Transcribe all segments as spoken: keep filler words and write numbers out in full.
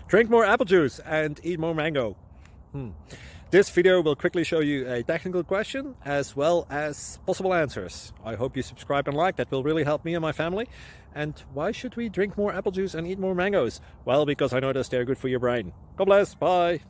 Drink more apple juice and eat more mango. Hmm. This video will quickly show you a technical question as well as possible answers. I hope you subscribe and like, that will really help me and my family. And why should we drink more apple juice and eat more mangoes? Well, because I noticed they're good for your brain. God bless, bye!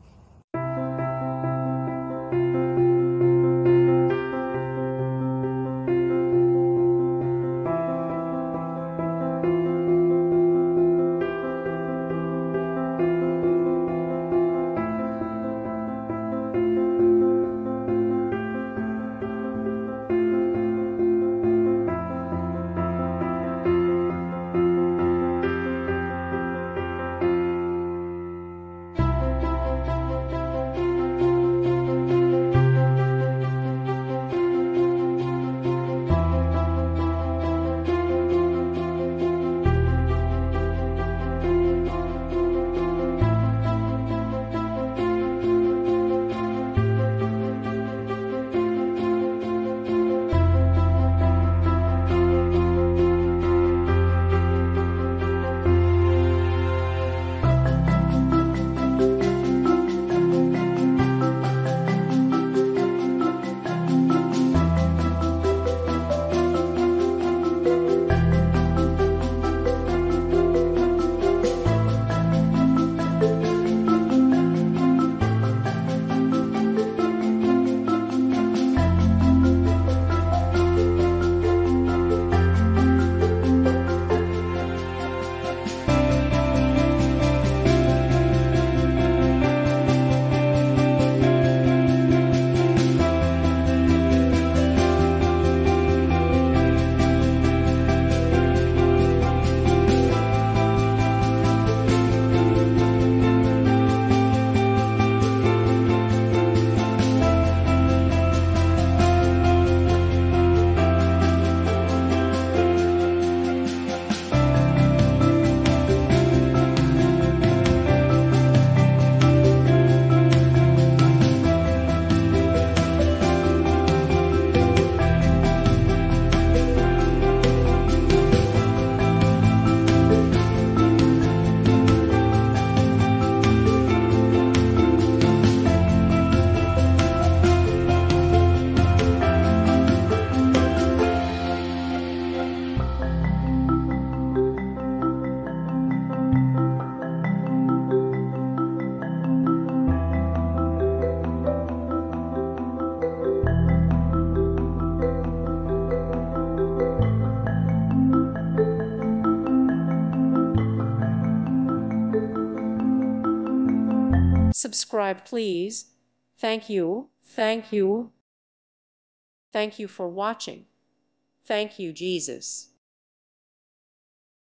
Subscribe, please. Thank you. Thank you. Thank you for watching. Thank you, Jesus.